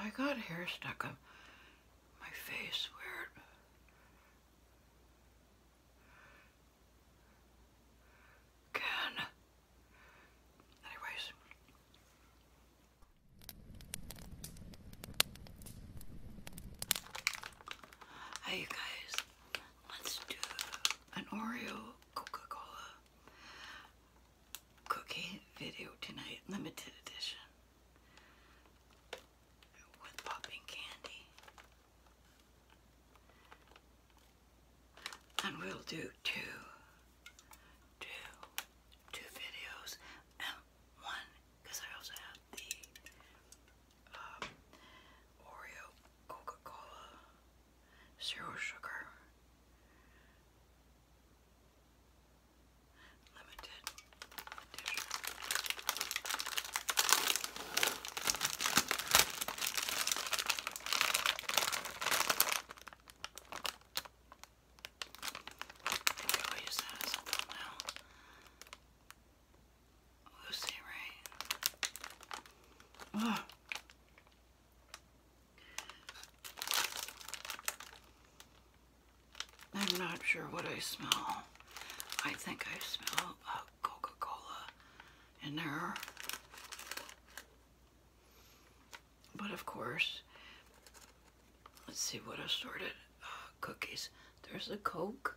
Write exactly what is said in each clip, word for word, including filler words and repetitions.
I got hair stuck on my face. Weird. Again. Anyways. Hey you guys, let's do an Oreo Coca Cola cookie video tonight, limited edition, with popping candy. And we'll do two, two, two videos, and one, because I also have the um, Oreo Coca Cola zero sugar limited edition. Maybe I'll use that as a thumbnail. We'll see, right? Ugh. I'm not sure what I smell. I think I smell uh, Coca-Cola in there. But of course, let's see what assorted uh, cookies. There's a Coke.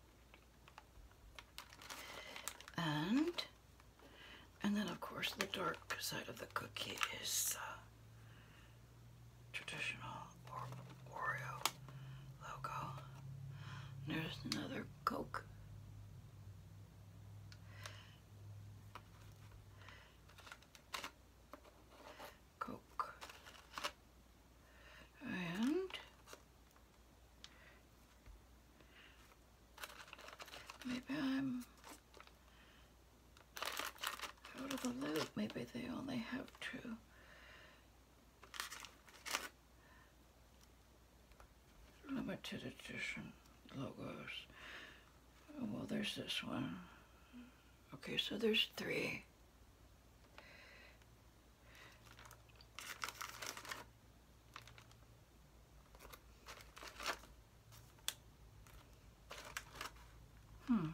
And, and then of course the dark side of the cookie is uh, traditional or Oreo logo. There's another Coke. Coke. And maybe I'm out of the loop. Maybe they only have two. Limited edition logos. Oh, well, there's this one. Okay, so there's three. Hmm.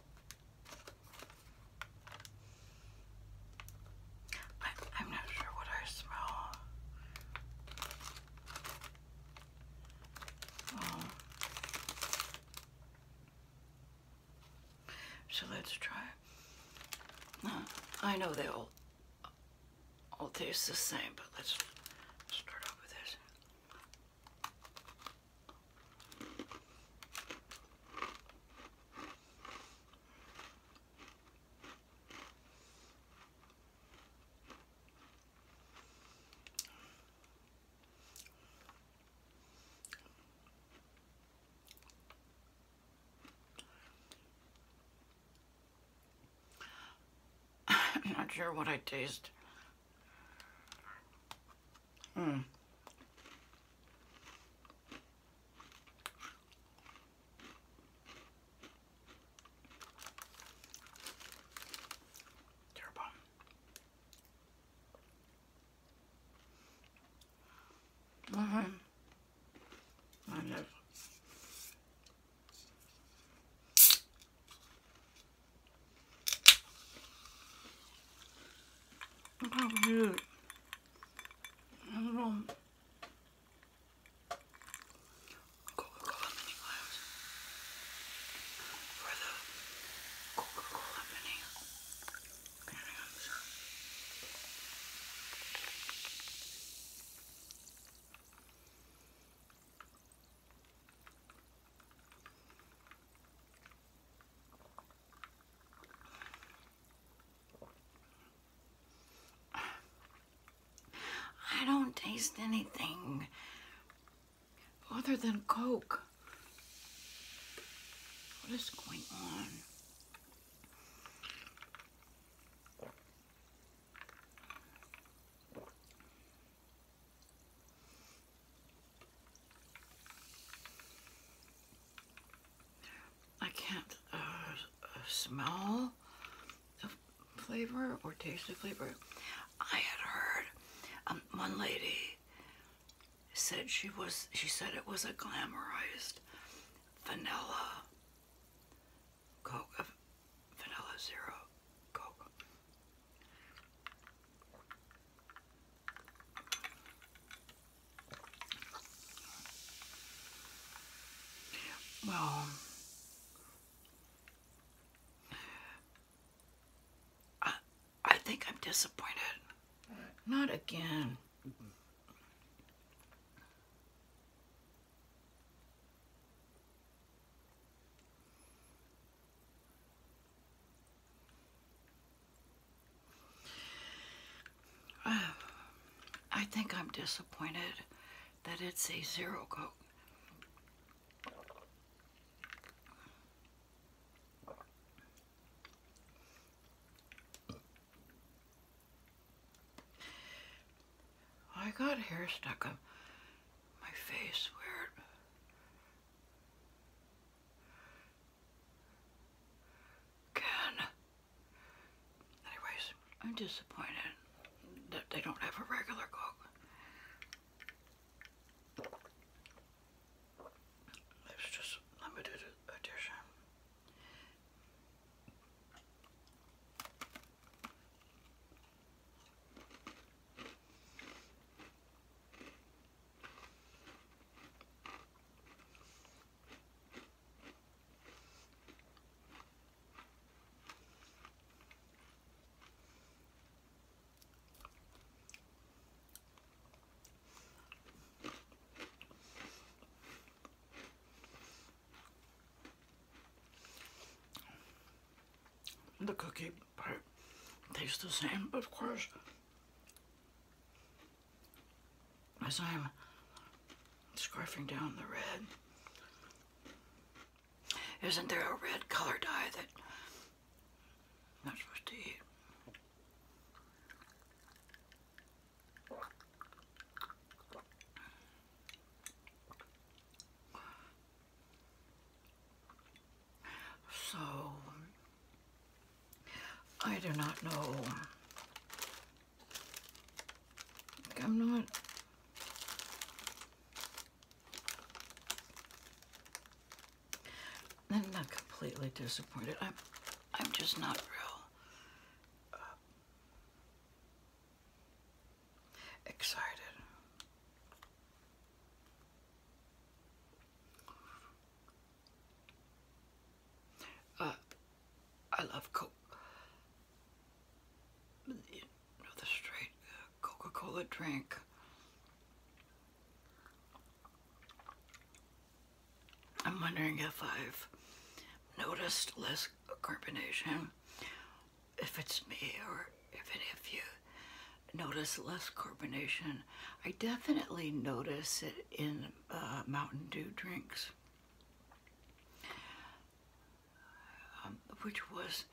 I, I'm not sure what I smell. Oh. So let's try. Uh, I know they all all taste the same, but let's start off with this. I'm not sure what I taste. Hmm. Terrible. Mm-hmm. I love. Look how cute. A little Coca-Cola mini glass for the Coca-Cola mini cans. I don't taste anything other than Coke. What is going on? I can't uh, smell the flavor or taste the flavor. I had heard um, one lady said she was, she said it was a glamorized vanilla Coke, uh, vanilla zero Coke. Well, I, I think I'm disappointed. Not again. Uh, I think I'm disappointed that it's a zero Coke. I got hair stuck on my face. Weird. Again. Anyways, I'm disappointed that they don't have a regular Coke. It's just limited edition. The cookie part tastes the same, but of course, as I'm scarfing down the red, isn't there a red color dye that I'm not supposed to eat? So, I do not know. I'm not. I'm not completely disappointed. I'm, I'm just not real uh, excited. Uh, I love Coke. You know, the straight uh, Coca Cola drink. I'm wondering if I've noticed less carbonation, if it's me or if any of you notice less carbonation. I definitely notice it in uh, Mountain Dew drinks, um, which was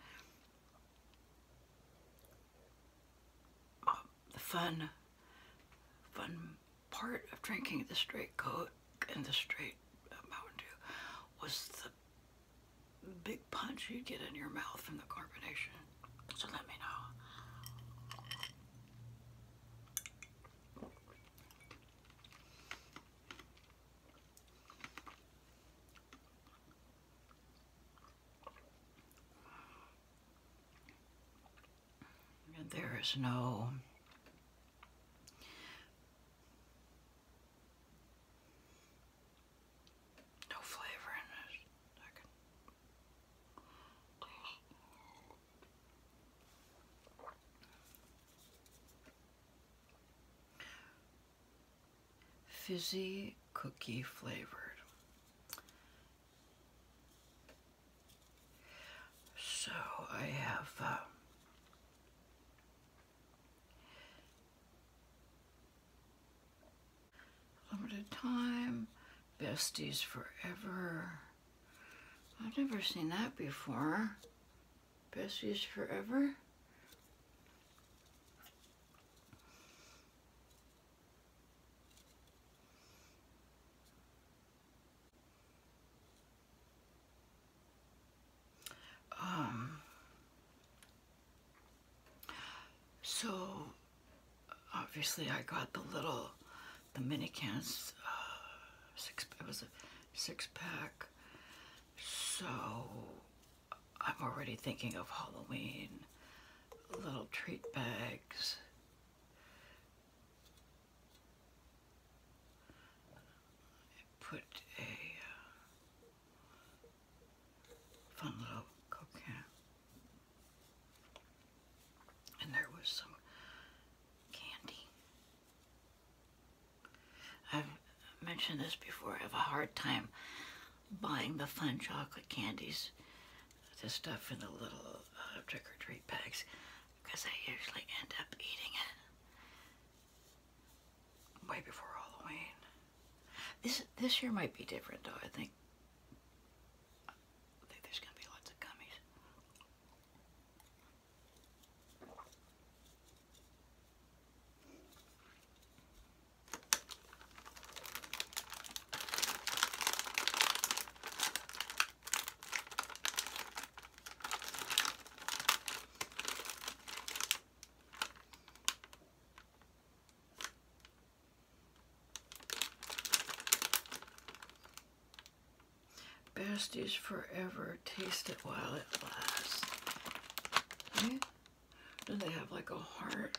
uh, the fun, fun part of drinking the straight Coke and the straight uh, Mountain Dew was the big punch you get in your mouth from the carbonation. So let me know. And there is no no flavor in this. I can taste. Fizzy cookie flavored. So I have uh, limited time, besties forever. I've never seen that before. Besties forever. Um, so obviously I got the little the mini cans. Uh, six. It was a six pack. So I'm already thinking of Halloween. Little treat bags. Put a uh, fun little Coke can. And there was some candy. I've mentioned this before. I have a hard time buying the fun chocolate candies, the stuff in the little uh, trick-or-treat bags, because I usually end up eating it way before Halloween. This this year might be different though. I think I think there's gonna be lots of gummies. Besties forever, taste it while it lasts. Okay? Do they have like a heart?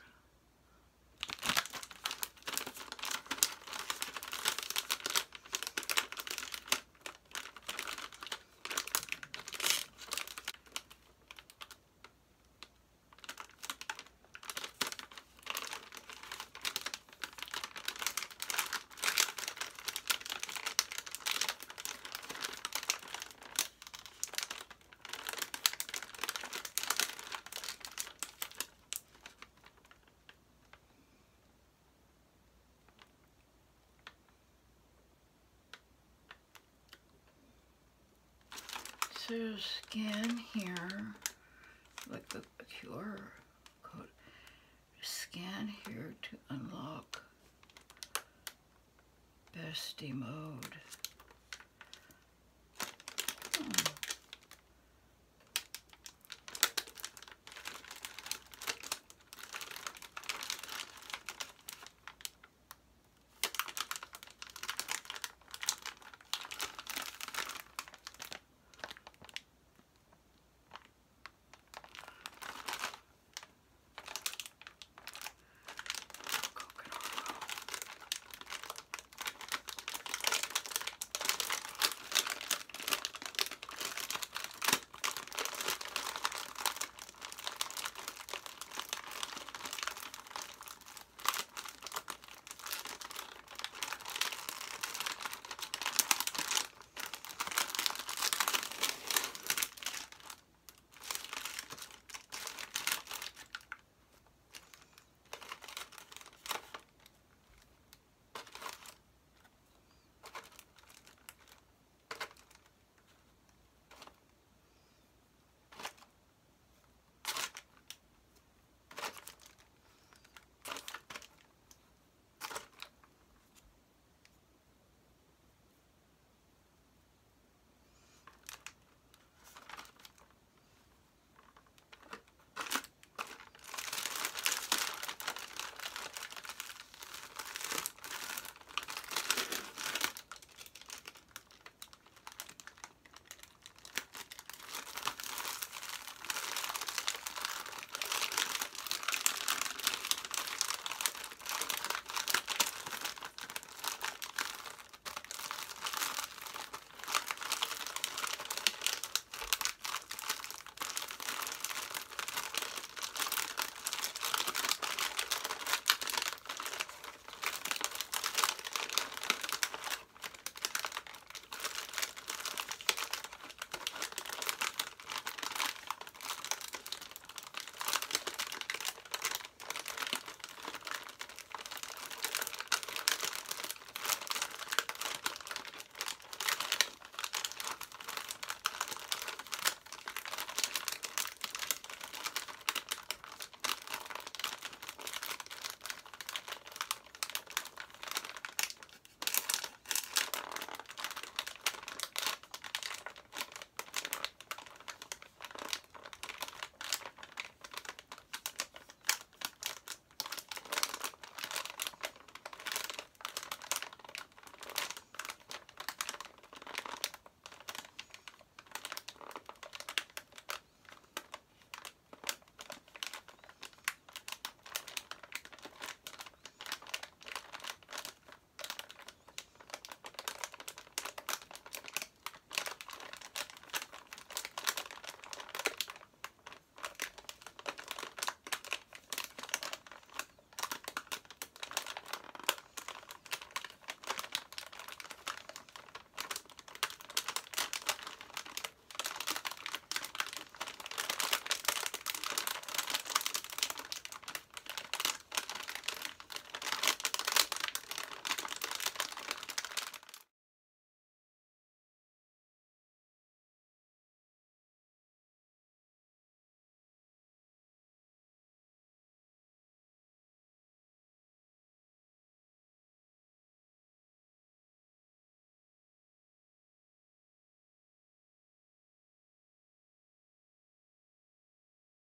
So scan here, like the Q R code. Scan here to unlock bestie mode.